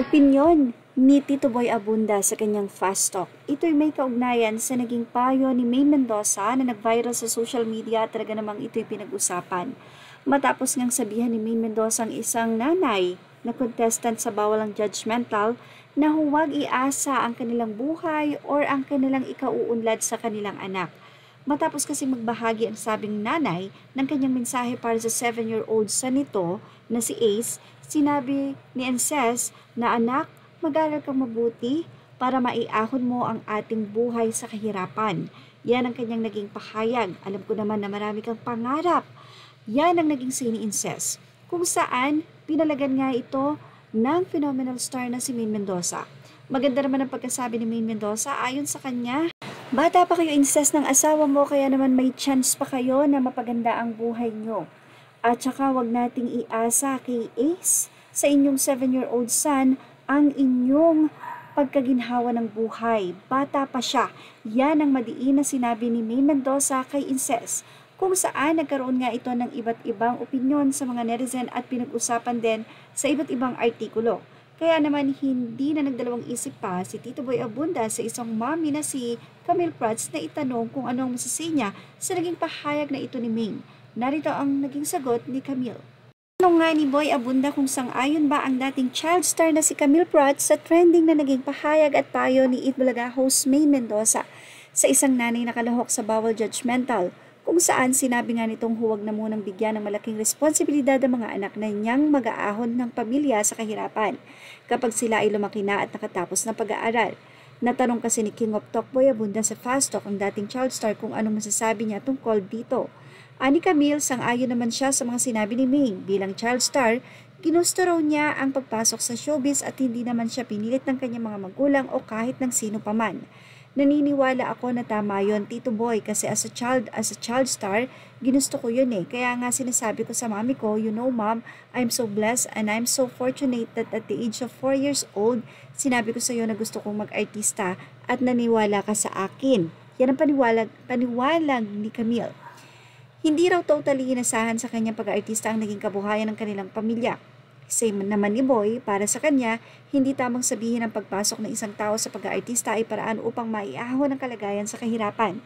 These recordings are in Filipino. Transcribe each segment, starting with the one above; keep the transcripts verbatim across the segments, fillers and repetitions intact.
Opinyon ni Tito Boy Abunda sa kanyang Fast Talk. Ito'y may kaugnayan sa naging payo ni Maine Mendoza na nag-viral sa social media at talaga namang ito'y pinag-usapan. Matapos ngang sabihan ni Maine Mendoza ang isang nanay na contestant sa Bawalang Judgmental na huwag iasa ang kanilang buhay or ang kanilang ikauunlad sa kanilang anak. Matapos kasi magbahagi ang sabing nanay ng kanyang mensahe para sa seven-year-old son nito na si Ace, sinabi ni Ences na anak, mag-aral kang mabuti para maiahon mo ang ating buhay sa kahirapan. Yan ang kanyang naging pahayag. Alam ko naman na marami kang pangarap. Yan ang naging say ni Ences, kung saan pinalagan nga ito ng phenomenal star na si Maine Mendoza. Maganda naman ang pagkasabi ni Maine Mendoza ayon sa kanya. Bata pa kayo, Ences, ng asawa mo, kaya naman may chance pa kayo na mapaganda ang buhay nyo. At saka wag nating iasa kay Ace sa inyong seven-year-old son ang inyong pagkaginhawa ng buhay. Bata pa siya. Yan ang madiin na sinabi ni Maine Mendoza kay Ences, kung saan nagkaroon nga ito ng iba't ibang opinyon sa mga netizen at pinag-usapan din sa iba't ibang artikulo. Kaya naman hindi na nagdalawang isip pa si Tito Boy Abunda sa isang mommy na si Camille Prats na itanong kung ano ang masasay niya sa naging pahayag na ito ni Maine. Narito ang naging sagot ni Camille. Tanong nga ni Boy Abunda kung sang-ayon ba ang dating child star na si Camille Prats sa trending na naging pahayag at payo ni Eat Bulaga host Maine Mendoza sa isang nanay na kalahok sa Bawal Judgmental, kung saan sinabi nga nitong huwag na munang bigyan ng malaking responsibilidad ang mga anak na niyang mag-aahon ng pamilya sa kahirapan kapag sila ay lumaki na at nakatapos ng pag-aaral. Natanong kasi ni King of Talk Boy Abunda sa Fast Talk ang dating child star kung anong masasabi niya tungkol dito. Ani Camille, sang-ayon naman siya sa mga sinabi ni Maine. Bilang child star, ginusto raw niya ang pagpasok sa showbiz at hindi naman siya pinilit ng kanyang mga magulang o kahit ng sino paman. Naniniwala ako na tama yon, Tito Boy, kasi as a child, as a child star, ginusto ko yun eh. Kaya nga sinasabi ko sa mami ko, you know mom, I'm so blessed and I'm so fortunate that at the age of four years old, sinabi ko sa iyo na gusto kong mag-artista at naniwala ka sa akin. Yan ang paniwalag, paniwalag ni Camille. Hindi raw totally inasahan sa kanyang pag-artista ang naging kabuhayan ng kanilang pamilya. Same naman ni Boy, para sa kanya, hindi tamang sabihin ang pagpasok ng isang tao sa pag-aartista ay paraan upang maiahon ang kalagayan sa kahirapan.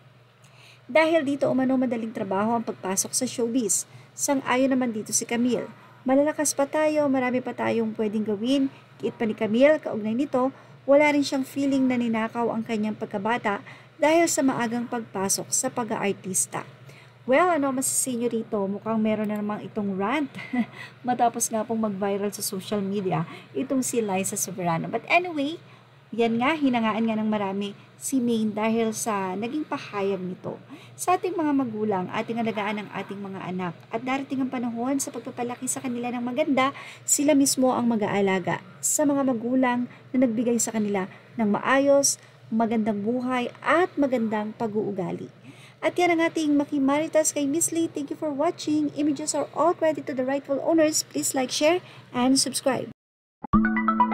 Dahil dito umano madaling trabaho ang pagpasok sa showbiz. Sang-ayon naman dito si Camille. Malalakas pa tayo, marami pa tayong pwedeng gawin. Kiit pa ni Camille, kaugnay nito, wala rin siyang feeling na ninakaw ang kanyang pagkabata dahil sa maagang pagpasok sa pag-aartista. Well, ano masasay nyo rito? Mukhang meron na namang itong rant matapos nga pong mag-viral sa social media itong si Liza Soberano. But anyway, yan nga, hinangaan nga ng marami si Maine dahil sa naging pahayag nito. Sa ating mga magulang, ating alagaan ang ating mga anak at darating ang panahon sa pagpapalaki sa kanila ng maganda, sila mismo ang mag-aalaga sa mga magulang na nagbigay sa kanila ng maayos, magandang buhay at magandang pag-uugali. At yan ang ating makimaritas kay Miss Lee. Thank you for watching. Images are all credit to the rightful owners. Please like, share, and subscribe.